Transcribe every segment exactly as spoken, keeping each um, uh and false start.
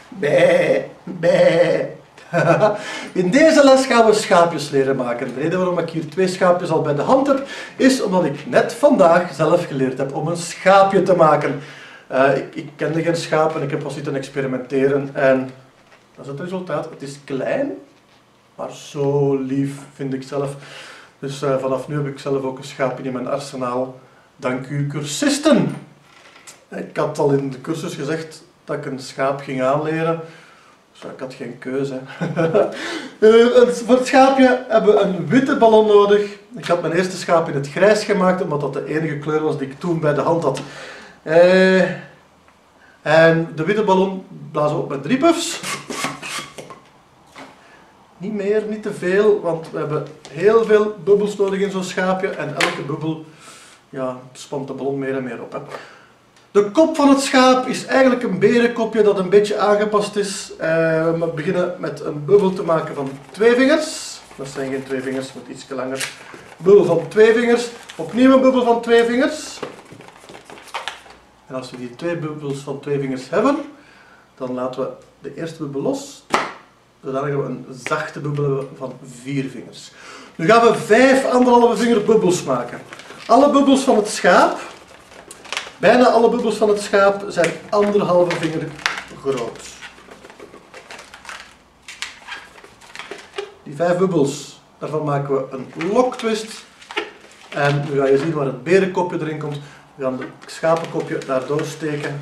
Bij, bij. In deze les gaan we schaapjes leren maken. De reden waarom ik hier twee schaapjes al bij de hand heb, is omdat ik net vandaag zelf geleerd heb om een schaapje te maken. Uh, ik, ik kende geen schaap en ik heb wel zitten experimenteren en dat is het resultaat. Het is klein, maar zo lief vind ik zelf. Dus uh, vanaf nu heb ik zelf ook een schaapje in mijn arsenaal. Dank u cursisten. Ik had al in de cursus gezegd dat ik een schaap ging aanleren. Dus ik had geen keuze. uh, voor het schaapje hebben we een witte ballon nodig. Ik had mijn eerste schaap in het grijs gemaakt, omdat dat de enige kleur was die ik toen bij de hand had. Uh, en de witte ballon blazen we op met drie puffs. Niet meer, niet te veel, want we hebben heel veel bubbels nodig in zo'n schaapje. En elke bubbel ja, spant de ballon meer en meer op. Hè. De kop van het schaap is eigenlijk een berenkopje dat een beetje aangepast is. Uh, we beginnen met een bubbel te maken van twee vingers. Dat zijn geen twee vingers, het moet iets langer. Bubbel van twee vingers. Opnieuw een bubbel van twee vingers. En als we die twee bubbels van twee vingers hebben, dan laten we de eerste bubbel los. Dan gaan we een zachte bubbel hebben van vier vingers. Nu gaan we vijf anderhalve vinger bubbels maken. Alle bubbels van het schaap, bijna alle bubbels van het schaap, zijn anderhalve vinger groot. Die vijf bubbels, daarvan maken we een loktwist. En nu ga je zien waar het berenkopje erin komt. We gaan het schapenkopje daardoor steken.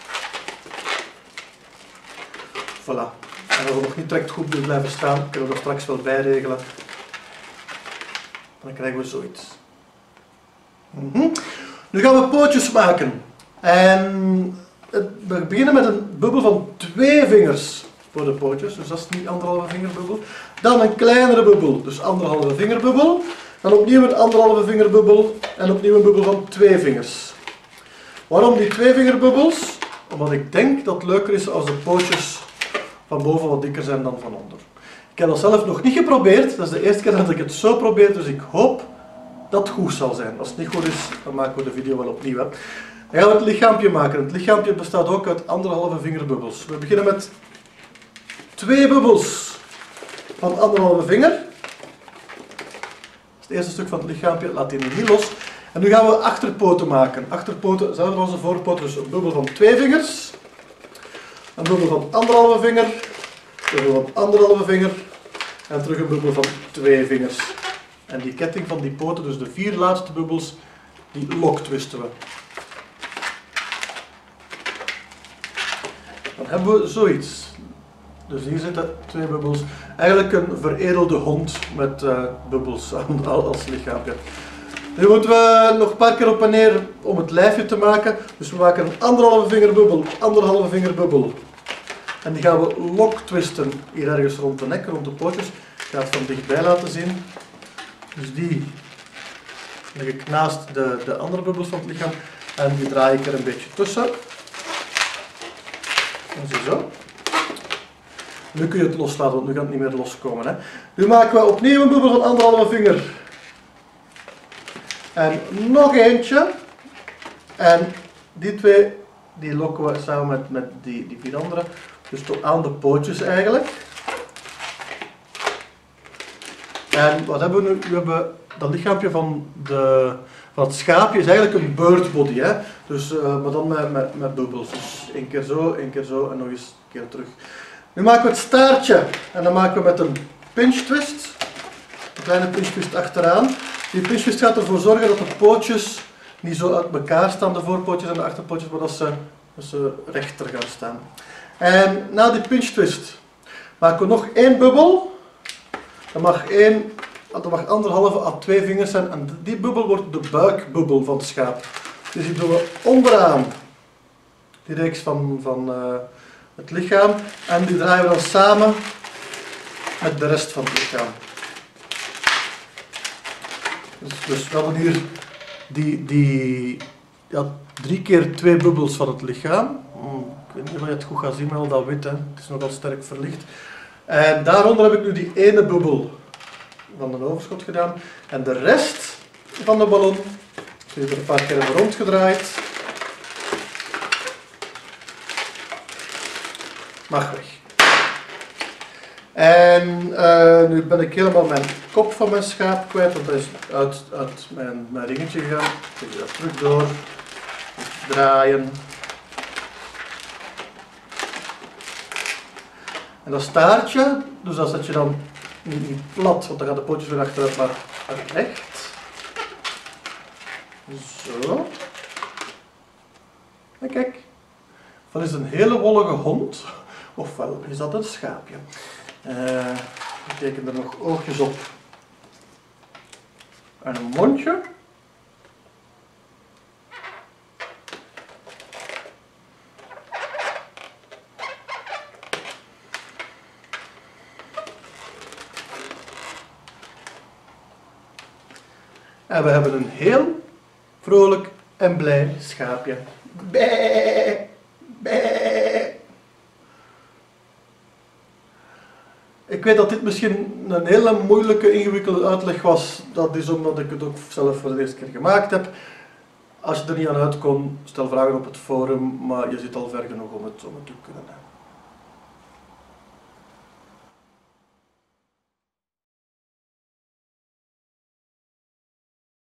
Voilà. En als het nog niet direct goed moet blijven staan, kunnen we er straks wel bij regelen. Dan krijgen we zoiets. Mm-hmm. Nu gaan we pootjes maken. En we beginnen met een bubbel van twee vingers voor de pootjes. Dus dat is niet anderhalve vingerbubbel. Dan een kleinere bubbel, dus anderhalve vingerbubbel. Dan opnieuw een anderhalve vingerbubbel en opnieuw een bubbel van twee vingers. Waarom die twee vingerbubbels? Omdat ik denk dat het leuker is als de pootjes van boven wat dikker zijn dan van onder. Ik heb dat zelf nog niet geprobeerd, dat is de eerste keer dat ik het zo probeer, dus ik hoop dat het goed zal zijn. Als het niet goed is, dan maken we de video wel opnieuw. Hè. Dan gaan we het lichaampje maken. Het lichaampje bestaat ook uit anderhalve vingerbubbels. We beginnen met twee bubbels van anderhalve vinger. Dat is het eerste stuk van het lichaampje, laat die nu niet los. En nu gaan we achterpoten maken. Achterpoten, hetzelfde als de voorpoten, dus een bubbel van twee vingers. Een bubbel van anderhalve vinger, een bubbel van anderhalve vinger en terug een bubbel van twee vingers. En die ketting van die poten, dus de vier laatste bubbels, die loktwisten we. Dan hebben we zoiets. Dus hier zitten twee bubbels. Eigenlijk een veredelde hond met uh, bubbels als lichaampje. Nu moeten we nog een paar keer op en neer om het lijfje te maken. Dus we maken een anderhalve vinger bubbel, anderhalve vinger bubbel. En die gaan we loktwisten hier ergens rond de nek, rond de pootjes. Ik ga het van dichtbij laten zien. Dus die leg ik naast de, de andere bubbels van het lichaam. En die draai ik er een beetje tussen. En zo. Nu kun je het loslaten, want nu gaat het niet meer loskomen. Hè. Nu maken we opnieuw een bubbel van anderhalve vinger. En nog eentje. En die twee die lokken we samen met, met die, die vier andere. Dus tot aan de pootjes eigenlijk. En wat hebben we nu? We hebben dat lichaampje van, de, van het schaapje is eigenlijk een bird body. Hè? Dus, uh, maar dan met, met, met bubbels. Dus één keer zo, één keer zo en nog eens een keer terug. Nu maken we het staartje. En dan maken we met een pinch twist. Een kleine pinch twist achteraan. Die pinch twist gaat ervoor zorgen dat de pootjes niet zo uit elkaar staan, de voorpootjes en de achterpootjes, maar dat ze, dat ze rechter gaan staan. En na die pinch twist maken we nog één bubbel. Dat mag, één, dat mag anderhalve à twee vingers zijn en die bubbel wordt de buikbubbel van het schaap. Dus die doen we onderaan die reeks van, van uh, het lichaam en die draaien we dan samen met de rest van het lichaam. Dus, dus we hebben hier die, die ja, drie keer twee bubbels van het lichaam. Ik weet niet of je het goed gaat zien met al dat wit, hè. Het is nogal sterk verlicht. En daaronder heb ik nu die ene bubbel van de overschot gedaan. En de rest van de ballon, die er een paar keer hebben rondgedraaid. mag weg. En uh, nu ben ik helemaal mijn kop van mijn schaap kwijt, want dat is uit, uit mijn, mijn ringetje gegaan. Ik dat terug door, draaien. En dat staartje, dus dat zet je dan niet, niet plat, want dan gaan de pootjes weer achteruit, maar recht. Zo. En kijk, dat is een hele wollige hond, ofwel is dat een schaapje. Uh, ik teken er nog oogjes op en een mondje. En we hebben een heel vrolijk en blij schaapje. Bij, bij. Ik weet dat dit misschien een hele moeilijke, ingewikkelde uitleg was. Dat is omdat ik het ook zelf voor de eerste keer gemaakt heb. Als je er niet aan uit kon, stel vragen op het forum, maar je zit al ver genoeg om het, om het te kunnen.